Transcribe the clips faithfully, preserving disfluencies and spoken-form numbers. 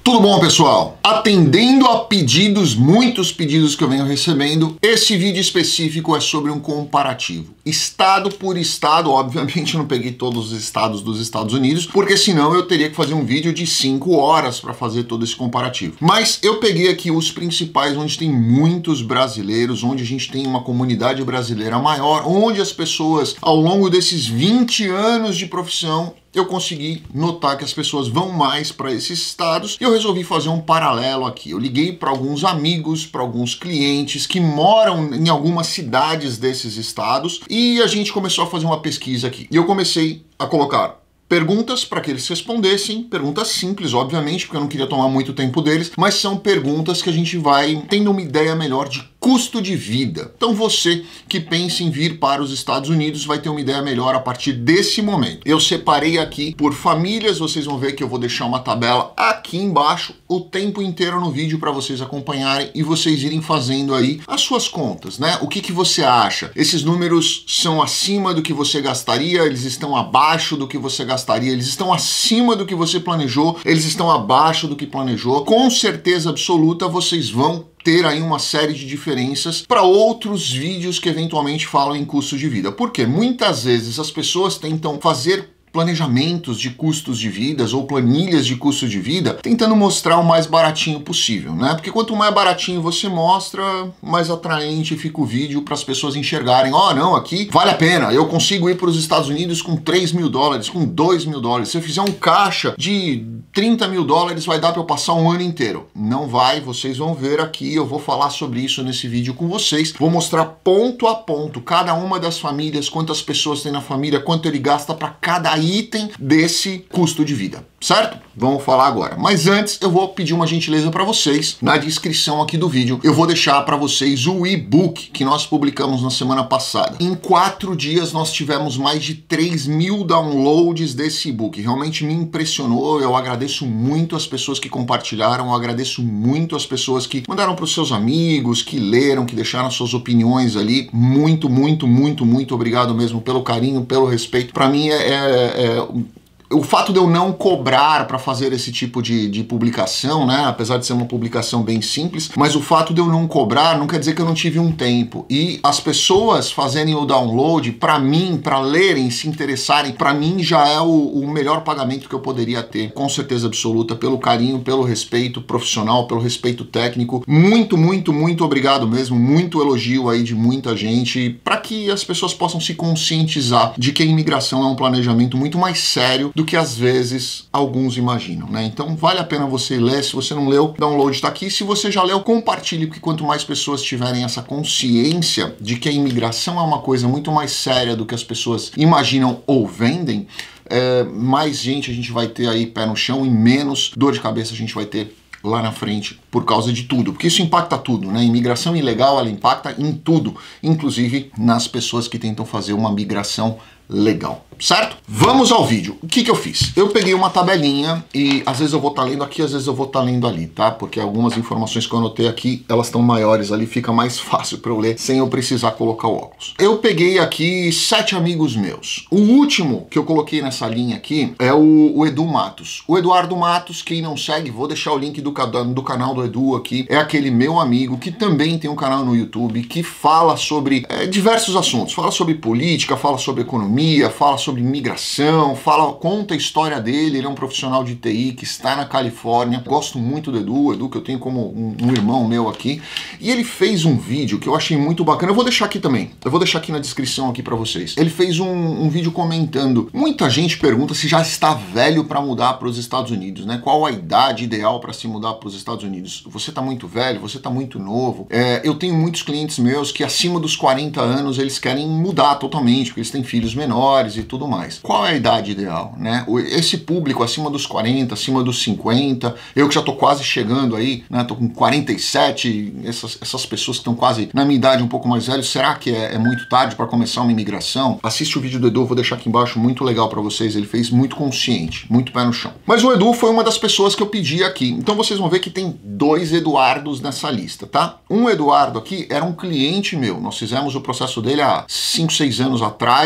Tudo bom, pessoal? Atendendo a pedidos, muitos pedidos que eu venho recebendo, esse vídeo específico é sobre um comparativo. Estado por estado, obviamente eu não peguei todos os estados dos Estados Unidos, porque senão eu teria que fazer um vídeo de cinco horas para fazer todo esse comparativo. Mas eu peguei aqui os principais, onde tem muitos brasileiros, onde a gente tem uma comunidade brasileira maior, onde as pessoas, ao longo desses vinte anos de profissão, eu consegui notar que as pessoas vão mais para esses estados e eu resolvi fazer um paralelo aqui. Eu liguei para alguns amigos, para alguns clientes que moram em algumas cidades desses estados e a gente começou a fazer uma pesquisa aqui. E eu comecei a colocar perguntas para que eles respondessem, perguntas simples, obviamente, porque eu não queria tomar muito tempo deles, mas são perguntas que a gente vai tendo uma ideia melhor de custo de vida. Então você que pensa em vir para os Estados Unidos vai ter uma ideia melhor a partir desse momento. Eu separei aqui por famílias, vocês vão ver que eu vou deixar uma tabela aqui embaixo o tempo inteiro no vídeo para vocês acompanharem e vocês irem fazendo aí as suas contas, né? O que que você acha? Esses números são acima do que você gastaria? Eles estão abaixo do que você gastaria? Eles estão acima do que você planejou? Eles estão abaixo do que planejou? Com certeza absoluta vocês vão ter aí uma série de diferenças para outros vídeos que eventualmente falam em custo de vida. Porque muitas vezes as pessoas tentam fazer planejamentos de custos de vida ou planilhas de custo de vida, tentando mostrar o mais baratinho possível, né? Porque quanto mais baratinho você mostra, mais atraente fica o vídeo para as pessoas enxergarem. Ó, oh, não, aqui vale a pena, eu consigo ir para os Estados Unidos com três mil dólares, com dois mil dólares. Se eu fizer um caixa de trinta mil dólares, vai dar para eu passar um ano inteiro. Não vai, vocês vão ver aqui, eu vou falar sobre isso nesse vídeo com vocês. Vou mostrar ponto a ponto, cada uma das famílias, quantas pessoas tem na família, quanto ele gasta para cada item desse custo de vida, certo? Vamos falar agora. Mas antes, eu vou pedir uma gentileza para vocês. Na descrição aqui do vídeo, eu vou deixar para vocês o e-book que nós publicamos na semana passada. Em quatro dias, nós tivemos mais de três mil downloads desse e-book. Realmente me impressionou. Eu agradeço muito as pessoas que compartilharam. Eu agradeço muito as pessoas que mandaram para os seus amigos, que leram, que deixaram suas opiniões ali. Muito, muito, muito, muito obrigado mesmo pelo carinho, pelo respeito. Para mim é... é É, o fato de eu não cobrar para fazer esse tipo de, de publicação, né, apesar de ser uma publicação bem simples, mas o fato de eu não cobrar não quer dizer que eu não tive um tempo. E as pessoas fazerem o download, para mim, para lerem, se interessarem, para mim já é o, o melhor pagamento que eu poderia ter, com certeza absoluta, pelo carinho, pelo respeito profissional, pelo respeito técnico. Muito, muito, muito obrigado mesmo, muito elogio aí de muita gente, para que as pessoas possam se conscientizar de que a imigração é um planejamento muito mais sério do que às vezes alguns imaginam, né? Então vale a pena você ler. Se você não leu, o download está aqui. Se você já leu, compartilhe, porque quanto mais pessoas tiverem essa consciência de que a imigração é uma coisa muito mais séria do que as pessoas imaginam ou vendem, é, mais gente a gente vai ter aí pé no chão e menos dor de cabeça a gente vai ter lá na frente por causa de tudo, porque isso impacta tudo, né? Imigração ilegal, ela impacta em tudo, inclusive nas pessoas que tentam fazer uma migração legal, certo? Vamos ao vídeo. O que que eu fiz? Eu peguei uma tabelinha e às vezes eu vou estar lendo aqui, às vezes eu vou estar lendo ali, tá? Porque algumas informações que eu anotei aqui, elas estão maiores ali, fica mais fácil para eu ler sem eu precisar colocar o óculos. Eu peguei aqui sete amigos meus. O último que eu coloquei nessa linha aqui é o, o Edu Matos. O Eduardo Matos, quem não segue, vou deixar o link do, do canal do Edu aqui, é aquele meu amigo que também tem um canal no YouTube que fala sobre é, diversos assuntos. Fala sobre política, fala sobre economia, fala sobre imigração, fala, conta a história dele. Ele é um profissional de T I que está na Califórnia. Gosto muito do Edu, Edu que eu tenho como um, um irmão meu aqui. E ele fez um vídeo que eu achei muito bacana. Eu vou deixar aqui também. Eu vou deixar aqui na descrição aqui para vocês. Ele fez um, um vídeo comentando. Muita gente pergunta se já está velho para mudar para os Estados Unidos, né? Qual a idade ideal para se mudar para os Estados Unidos? Você está muito velho? Você está muito novo? É, eu tenho muitos clientes meus que acima dos quarenta anos eles querem mudar totalmente, porque eles têm filhos menores e tudo mais. Qual é a idade ideal, né? Esse público acima dos quarenta, acima dos cinquenta, eu que já tô quase chegando aí, né? Tô com quarenta e sete, essas, essas pessoas que estão quase na minha idade, um pouco mais velhos, será que é, é muito tarde para começar uma imigração? Assiste o vídeo do Edu, eu vou deixar aqui embaixo, muito legal para vocês, ele fez muito consciente, muito pé no chão. Mas o Edu foi uma das pessoas que eu pedi aqui, então vocês vão ver que tem dois Eduardos nessa lista, tá? Um Eduardo aqui era um cliente meu, nós fizemos o processo dele há cinco, seis anos atrás, ele já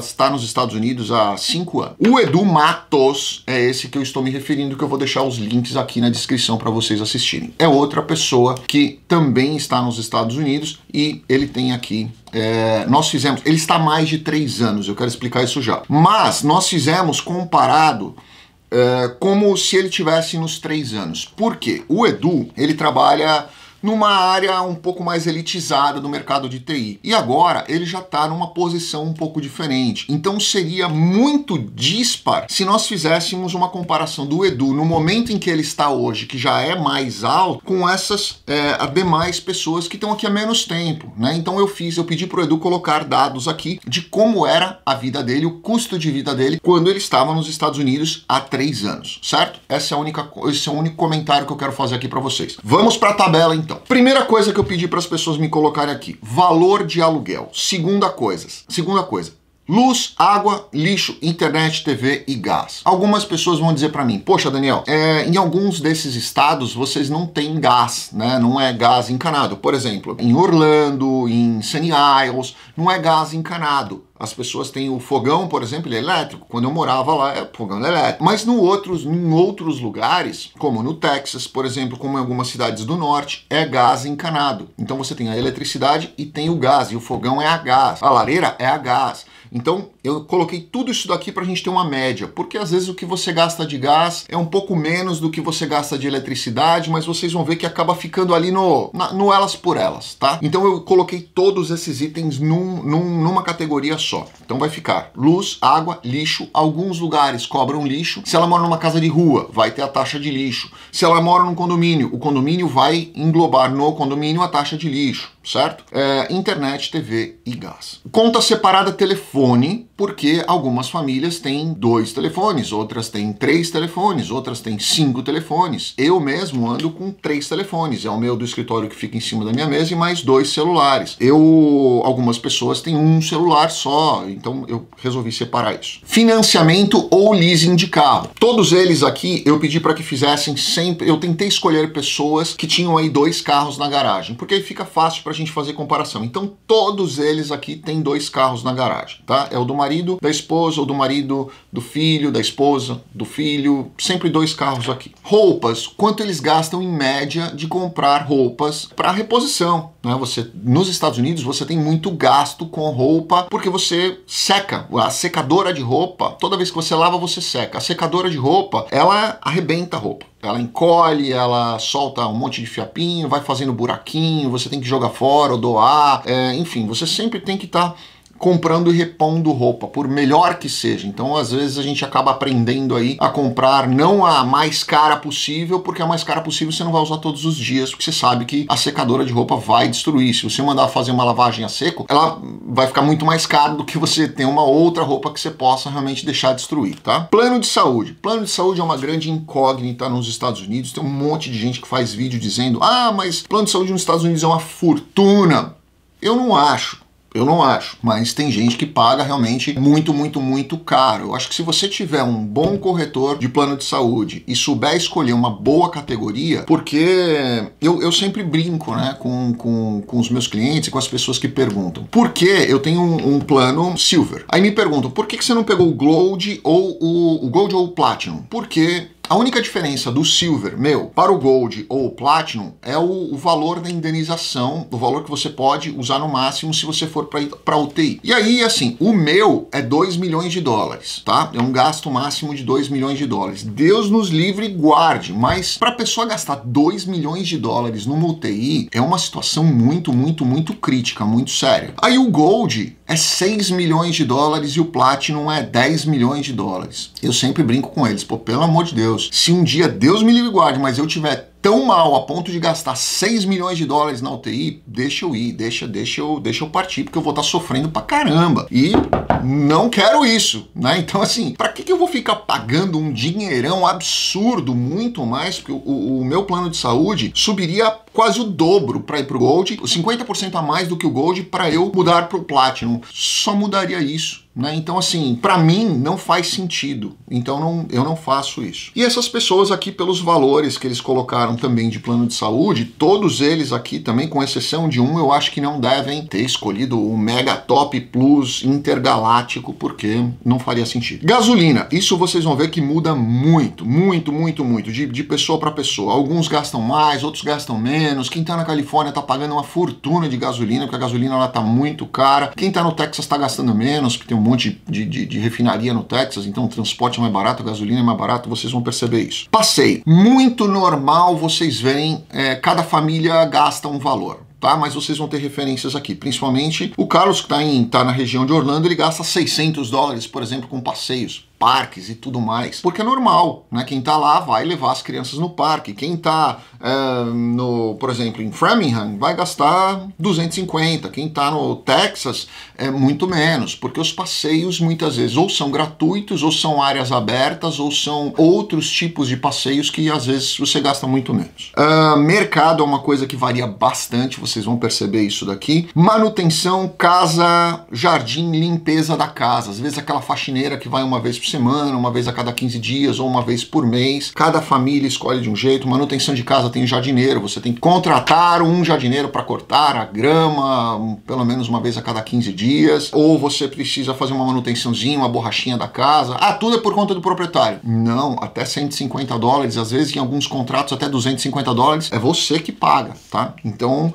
está nos Estados Unidos há cinco anos. O Edu Matos é esse que eu estou me referindo, que eu vou deixar os links aqui na descrição para vocês assistirem. É outra pessoa que também está nos Estados Unidos e ele tem aqui... É, nós fizemos... Ele está há mais de três anos, eu quero explicar isso já. Mas nós fizemos comparado... É, como se ele tivesse nos três anos. Por quê? O Edu, ele trabalha numa área um pouco mais elitizada do mercado de T I. E agora ele já está numa posição um pouco diferente. Então seria muito dispar se nós fizéssemos uma comparação do Edu no momento em que ele está hoje, que já é mais alto, com essas é, demais pessoas que estão aqui há menos tempo, né? Então eu fiz, eu pedi para o Edu colocar dados aqui de como era a vida dele, o custo de vida dele, quando ele estava nos Estados Unidos há três anos, certo? Essa é a única, esse é o único comentário que eu quero fazer aqui para vocês. Vamos para a tabela então. Primeira coisa que eu pedi para as pessoas me colocarem aqui, valor de aluguel. Segunda coisa, segunda coisa, luz, água, lixo, internet, T V e gás. Algumas pessoas vão dizer para mim, poxa Daniel, é, em alguns desses estados vocês não têm gás, né? Não é gás encanado. Por exemplo, em Orlando, em Sunny Isles, não é gás encanado. As pessoas têm o fogão, por exemplo, ele é elétrico. Quando eu morava lá, é fogão elétrico. Mas no outros, em outros lugares, como no Texas, por exemplo, como em algumas cidades do norte, é gás encanado. Então você tem a eletricidade e tem o gás, e o fogão é a gás. A lareira é a gás. Então eu coloquei tudo isso daqui para a gente ter uma média, porque às vezes o que você gasta de gás é um pouco menos do que você gasta de eletricidade, mas vocês vão ver que acaba ficando ali no, na, no elas por elas, tá? Então eu coloquei todos esses itens num, num, numa categoria só. Então vai ficar luz, água, lixo. Alguns lugares cobram lixo. Se ela mora numa casa de rua, vai ter a taxa de lixo. Se ela mora num condomínio, o condomínio vai englobar no condomínio a taxa de lixo, certo? É, internet, T V e gás. Conta separada telefone, porque algumas famílias têm dois telefones, outras têm três telefones, outras têm cinco telefones. Eu mesmo ando com três telefones. É o meu do escritório que fica em cima da minha mesa e mais dois celulares. Eu, algumas pessoas têm um celular só, então eu resolvi separar isso. Financiamento ou leasing de carro. Todos eles aqui eu pedi para que fizessem sempre, eu tentei escolher pessoas que tinham aí dois carros na garagem, porque aí fica fácil para a gente fazer comparação. Então todos eles aqui têm dois carros na garagem, tá? É o do marido, da esposa, ou do marido, do filho, da esposa, do filho, sempre dois carros aqui. Roupas, quanto eles gastam em média de comprar roupas para reposição, né? Você, nos Estados Unidos você tem muito gasto com roupa, porque você seca, a secadora de roupa, toda vez que você lava você seca. A secadora de roupa, ela arrebenta a roupa. Ela encolhe, ela solta um monte de fiapinho, vai fazendo buraquinho, você tem que jogar fora ou doar, é, enfim, você sempre tem que estar... Tá comprando e repondo roupa, por melhor que seja. Então, às vezes, a gente acaba aprendendo aí a comprar não a mais cara possível, porque a mais cara possível você não vai usar todos os dias, porque você sabe que a secadora de roupa vai destruir. Se você mandar fazer uma lavagem a seco, ela vai ficar muito mais cara do que você ter uma outra roupa que você possa realmente deixar destruir, tá? Plano de saúde. Plano de saúde é uma grande incógnita nos Estados Unidos. Tem um monte de gente que faz vídeo dizendo, ah, mas plano de saúde nos Estados Unidos é uma fortuna. Eu não acho. Eu não acho, mas tem gente que paga realmente muito, muito, muito caro. Eu acho que se você tiver um bom corretor de plano de saúde e souber escolher uma boa categoria, porque eu, eu sempre brinco, né, com, com, com os meus clientes e com as pessoas que perguntam, por que eu tenho um, um plano Silver? Aí me perguntam, por que, que você não pegou o Gold ou o, o Gold ou o Platinum? Porque a única diferença do Silver, meu, para o Gold ou o Platinum é o, o valor da indenização, o valor que você pode usar no máximo se você for para U T I. E aí, assim, o meu é dois milhões de dólares, tá? É um gasto máximo de dois milhões de dólares. Deus nos livre e guarde, mas para a pessoa gastar dois milhões de dólares numa U T I é uma situação muito, muito, muito crítica, muito séria. Aí o Gold é seis milhões de dólares e o Platinum é dez milhões de dólares. Eu sempre brinco com eles, pô, pelo amor de Deus, se um dia, Deus me livre e guarde, mas eu tiver tão mal a ponto de gastar seis milhões de dólares na U T I, deixa eu ir, deixa, deixa, eu, deixa eu partir, porque eu vou estar sofrendo pra caramba. E não quero isso, né? Então, assim, pra que, que eu vou ficar pagando um dinheirão absurdo, muito mais, porque o, o meu plano de saúde subiria quase o dobro para ir pro Gold, cinquenta por cento a mais do que o Gold para eu mudar pro Platinum. Só mudaria isso. né? Então, assim, para mim não faz sentido. Então não, eu não faço isso. E essas pessoas aqui, pelos valores que eles colocaram também de plano de saúde, todos eles aqui também, com exceção de um, eu acho que não devem ter escolhido o Mega Top Plus Intergaláctico, porque não faria sentido. Gasolina, isso vocês vão ver que muda muito, muito, muito, muito, de, de pessoa para pessoa. Alguns gastam mais, outros gastam menos. Quem tá na Califórnia tá pagando uma fortuna de gasolina, porque a gasolina ela tá muito cara. Quem tá no Texas tá gastando menos, porque tem um monte de, de, de refinaria no Texas, então o transporte é mais barato, a gasolina é mais barato, vocês vão perceber isso. Passeio, muito normal vocês verem, é, cada família gasta um valor. Tá? Mas vocês vão ter referências aqui, principalmente o Carlos, que está tá na região de Orlando, ele gasta seiscentos dólares, por exemplo, com passeios, parques e tudo mais, porque é normal, né? Quem tá lá vai levar as crianças no parque. Quem tá, é, no, por exemplo, em Framingham, vai gastar duzentos e cinquenta. Quem tá no Texas, é muito menos, porque os passeios muitas vezes ou são gratuitos, ou são áreas abertas, ou são outros tipos de passeios que às vezes você gasta muito menos. Uh, mercado é uma coisa que varia bastante, vocês vão perceber isso daqui. Manutenção, casa, jardim, limpeza da casa. Às vezes aquela faxineira que vai uma vez por semana, uma vez a cada quinze dias ou uma vez por mês. Cada família escolhe de um jeito. Manutenção de casa tem jardineiro, você tem que contratar um jardineiro para cortar a grama pelo menos uma vez a cada quinze dias, ou você precisa fazer uma manutençãozinha, uma borrachinha da casa. Ah, tudo é por conta do proprietário. Não, até cento e cinquenta dólares, às vezes em alguns contratos até duzentos e cinquenta dólares, é você que paga, tá? Então,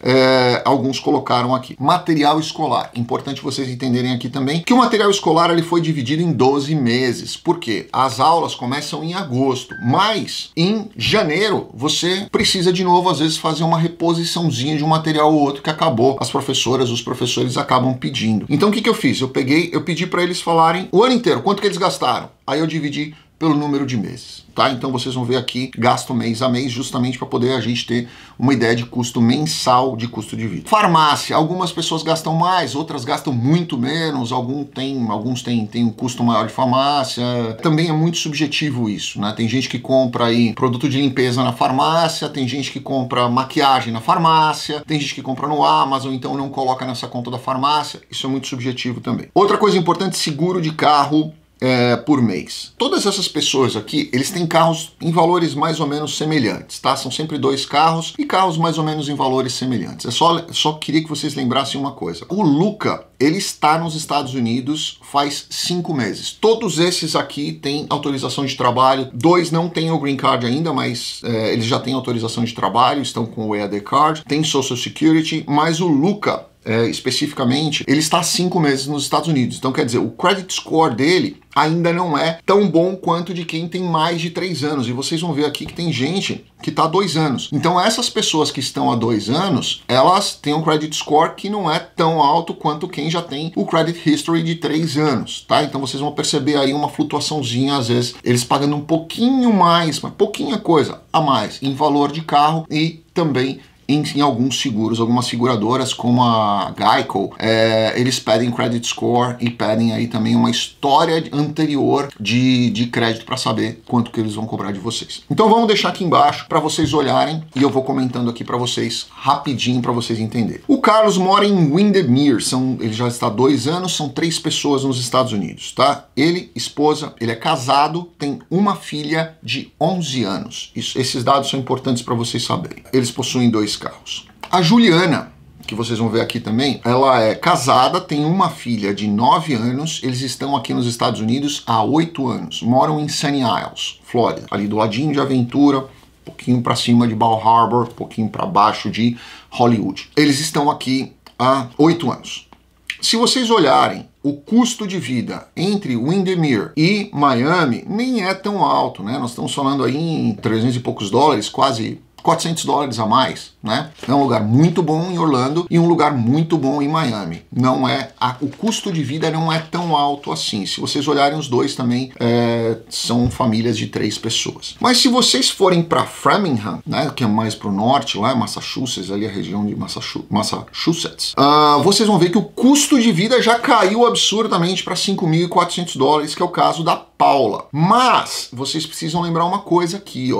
É, alguns colocaram aqui. Material escolar. Importante vocês entenderem aqui também que o material escolar ele foi dividido em doze meses. Por quê? As aulas começam em agosto, mas em janeiro você precisa de novo às vezes fazer uma reposiçãozinha de um material ou outro que acabou. As professoras, os professores acabam pedindo. Então o que que eu fiz? Eu peguei, eu pedi para eles falarem o ano inteiro, quanto que eles gastaram. Aí eu dividi pelo número de meses, tá? Então vocês vão ver aqui, gasto mês a mês, justamente para poder a gente ter uma ideia de custo mensal de custo de vida. Farmácia, algumas pessoas gastam mais, outras gastam muito menos, algum tem, alguns têm tem um custo maior de farmácia. Também é muito subjetivo isso, né? Tem gente que compra aí produto de limpeza na farmácia, tem gente que compra maquiagem na farmácia, tem gente que compra no Amazon, então não coloca nessa conta da farmácia. Isso é muito subjetivo também. Outra coisa importante, seguro de carro. É, por mês. Todas essas pessoas aqui, eles têm carros em valores mais ou menos semelhantes, tá? São sempre dois carros e carros mais ou menos em valores semelhantes. É só, só queria que vocês lembrassem uma coisa. O Luca, ele está nos Estados Unidos faz cinco meses. Todos esses aqui têm autorização de trabalho. Dois não têm o Green Card ainda, mas é, eles já têm autorização de trabalho, estão com o E A D Card, tem Social Security, mas o Luca, É, especificamente, ele está há cinco meses nos Estados Unidos. Então, quer dizer, o credit score dele ainda não é tão bom quanto de quem tem mais de três anos. E vocês vão ver aqui que tem gente que está há dois anos. Então, essas pessoas que estão há dois anos, elas têm um credit score que não é tão alto quanto quem já tem o credit history de três anos, tá? Então, vocês vão perceber aí uma flutuaçãozinha, às vezes, eles pagando um pouquinho mais, mas pouquinha coisa a mais em valor de carro e também Em, em alguns seguros, algumas seguradoras como a Geico, é, eles pedem credit score e pedem aí também uma história anterior de, de crédito para saber quanto que eles vão cobrar de vocês. Então vamos deixar aqui embaixo para vocês olharem e eu vou comentando aqui para vocês rapidinho para vocês entenderem. O Carlos mora em Windermere, são, ele já está há dois anos, são três pessoas nos Estados Unidos, tá? Ele, esposa, ele é casado, tem uma filha de onze anos. Isso, esses dados são importantes para vocês saberem. Eles possuem dois carros. A Juliana, que vocês vão ver aqui também, ela é casada, tem uma filha de nove anos, eles estão aqui nos Estados Unidos há oito anos, moram em Sunny Isles, Flórida, ali do ladinho de Aventura, um pouquinho para cima de Bal Harbour, um pouquinho para baixo de Hollywood. Eles estão aqui há oito anos. Se vocês olharem o custo de vida entre Windermere e Miami, nem é tão alto, né? Nós estamos falando aí em trezentos e poucos dólares, quase quatrocentos dólares a mais, né? É um lugar muito bom em Orlando e um lugar muito bom em Miami. Não é, a, o custo de vida não é tão alto assim. Se vocês olharem os dois também, é, são famílias de três pessoas. Mas se vocês forem para Framingham, né, que é mais para o norte, lá Massachusetts, ali a região de Massachusetts, uh, vocês vão ver que o custo de vida já caiu absurdamente para cinco mil e quatrocentos dólares, que é o caso da Paula. Mas vocês precisam lembrar uma coisa aqui, ó.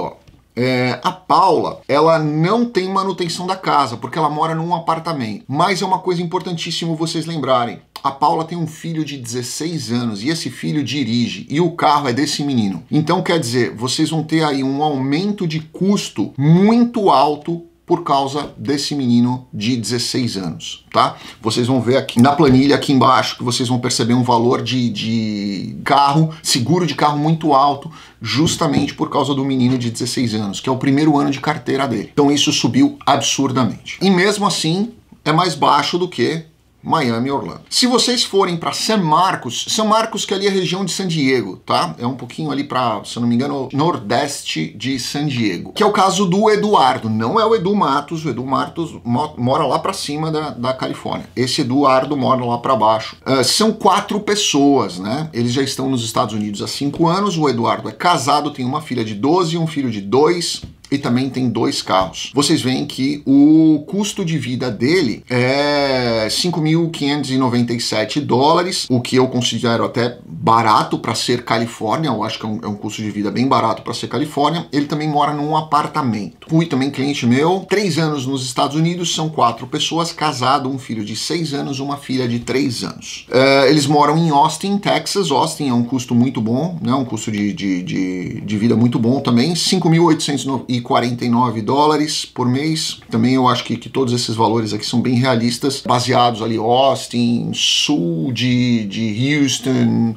É, a Paula, ela não tem manutenção da casa, porque ela mora num apartamento. Mas é uma coisa importantíssima vocês lembrarem. A Paula tem um filho de dezesseis anos e esse filho dirige e o carro é desse menino. Então quer dizer, vocês vão ter aí um aumento de custo muito alto por causa desse menino de dezesseis anos, tá? Vocês vão ver aqui na planilha, aqui embaixo, que vocês vão perceber um valor de, de carro, seguro de carro muito alto, justamente por causa do menino de dezesseis anos, que é o primeiro ano de carteira dele. Então isso subiu absurdamente. E mesmo assim, é mais baixo do que Miami e Orlando. Se vocês forem para San Marcos, San Marcos que ali é a região de San Diego, tá? É um pouquinho ali para, se eu não me engano, nordeste de San Diego. Que é o caso do Eduardo. Não é o Edu Matos, o Edu Matos mora lá para cima da, da Califórnia. Esse Eduardo mora lá para baixo. Uh, são quatro pessoas, né? Eles já estão nos Estados Unidos há cinco anos. O Eduardo é casado, tem uma filha de doze e um filho de dois. E também tem dois carros. Vocês veem que o custo de vida dele é cinco mil quinhentos e noventa e sete dólares, o que eu considero até barato para ser Califórnia. Eu acho que é um, é um custo de vida bem barato para ser Califórnia. Ele também mora num apartamento. Fui também cliente meu, três anos nos Estados Unidos, são quatro pessoas, casado, um filho de seis anos, uma filha de três anos. Uh, eles moram em Austin, Texas. Austin é um custo muito bom, né? Um custo de, de, de, de vida muito bom também, cinco mil oitocentos e quarenta e nove dólares por mês. Também eu acho que, que todos esses valores aqui são bem realistas, baseados ali Austin, sul de, de Houston,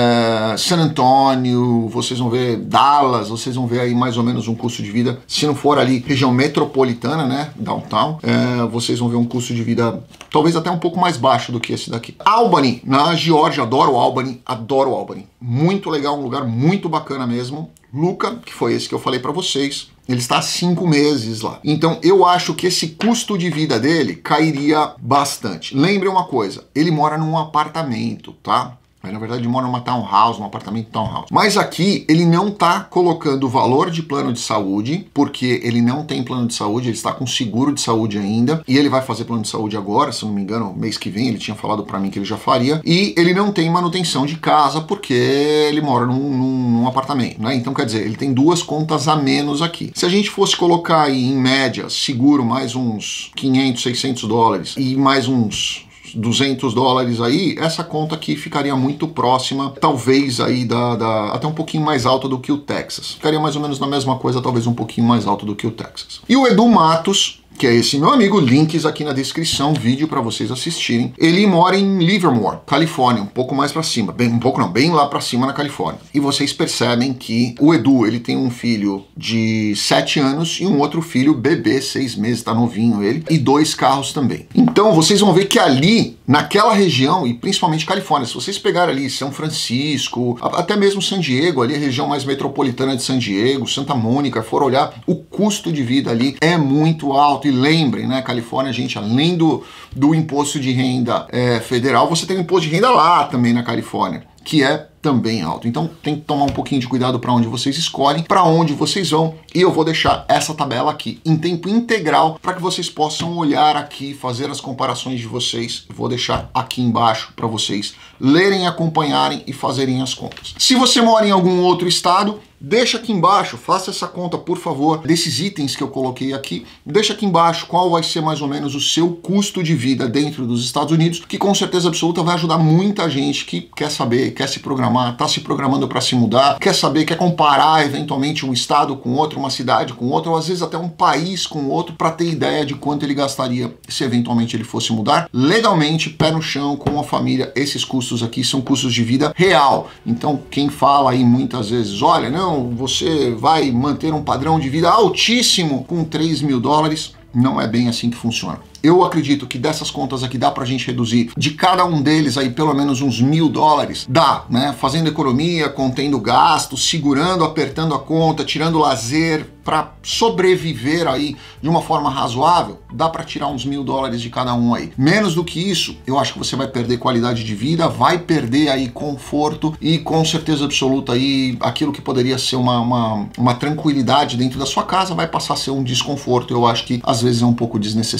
é, San Antonio, vocês vão ver Dallas, vocês vão ver aí mais ou menos um custo de vida, se não for ali região metropolitana, né, downtown, é, vocês vão ver um custo de vida talvez até um pouco mais baixo do que esse daqui. Albany, na Geórgia, adoro Albany, adoro Albany. Muito legal, um lugar muito bacana mesmo. Luca, que foi esse que eu falei para vocês, ele está há cinco meses lá. Então eu acho que esse custo de vida dele cairia bastante. Lembre uma coisa, ele mora num apartamento, tá? Mas, na verdade, ele mora numa townhouse, num apartamento townhouse. Mas aqui, ele não tá colocando o valor de plano de saúde, porque ele não tem plano de saúde, ele está com seguro de saúde ainda, e ele vai fazer plano de saúde agora, se eu não me engano, mês que vem, ele tinha falado pra mim que ele já faria, e ele não tem manutenção de casa, porque ele mora num, num, num apartamento, né? Então, quer dizer, ele tem duas contas a menos aqui. Se a gente fosse colocar aí, em média, seguro mais uns quinhentos, seiscentos dólares, e mais uns duzentos dólares aí, essa conta aqui ficaria muito próxima, talvez aí da, da até um pouquinho mais alta do que o Texas. Ficaria mais ou menos na mesma coisa, talvez um pouquinho mais alto do que o Texas. E o Edu Matos, que é esse meu amigo, links aqui na descrição, vídeo para vocês assistirem. Ele mora em Livermore, Califórnia, um pouco mais para cima, bem, um pouco não, bem lá para cima na Califórnia. E vocês percebem que o Edu, ele tem um filho de sete anos e um outro filho bebê, seis meses, tá novinho ele, e dois carros também. Então vocês vão ver que ali, naquela região, e principalmente Califórnia, se vocês pegarem ali São Francisco, até mesmo San Diego, ali a região mais metropolitana de San Diego, Santa Mônica, for olhar, o custo de vida ali é muito alto. E lembrem, né, Califórnia, gente, além do, do imposto de renda é, federal, você tem o imposto de renda lá também na Califórnia, que é também alto. Então tem que tomar um pouquinho de cuidado para onde vocês escolhem, para onde vocês vão, e eu vou deixar essa tabela aqui em tempo integral para que vocês possam olhar aqui, fazer as comparações de vocês. Eu vou deixar aqui embaixo para vocês lerem, acompanharem e fazerem as contas. Se você mora em algum outro estado, deixa aqui embaixo, faça essa conta, por favor, desses itens que eu coloquei aqui, deixa aqui embaixo qual vai ser mais ou menos o seu custo de vida dentro dos Estados Unidos, que com certeza absoluta vai ajudar muita gente que quer saber, quer se programar, tá se programando para se mudar, quer saber, quer comparar eventualmente um estado com outro, uma cidade com outro, ou às vezes até um país com outro, para ter ideia de quanto ele gastaria se eventualmente ele fosse mudar legalmente, pé no chão, com a família. Esses custos aqui são custos de vida real. Então quem fala aí muitas vezes, olha, não, você vai manter um padrão de vida altíssimo com três mil dólares, não é bem assim que funciona. Eu acredito que dessas contas aqui dá pra gente reduzir de cada um deles aí pelo menos uns mil dólares. Dá, né? Fazendo economia, contendo gastos, segurando, apertando a conta, tirando lazer para sobreviver aí de uma forma razoável, dá para tirar uns mil dólares de cada um aí. Menos do que isso, eu acho que você vai perder qualidade de vida, vai perder aí conforto e com certeza absoluta aí aquilo que poderia ser uma, uma, uma tranquilidade dentro da sua casa vai passar a ser um desconforto. Eu acho que às vezes é um pouco desnecessário.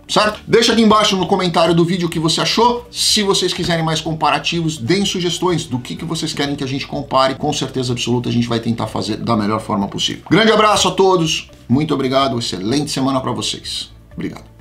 certo? Deixa aqui embaixo no comentário do vídeo o que você achou. Se vocês quiserem mais comparativos, deem sugestões do que, que vocês querem que a gente compare. Com certeza absoluta a gente vai tentar fazer da melhor forma possível. Grande abraço a todos, muito obrigado, excelente semana para vocês. Obrigado.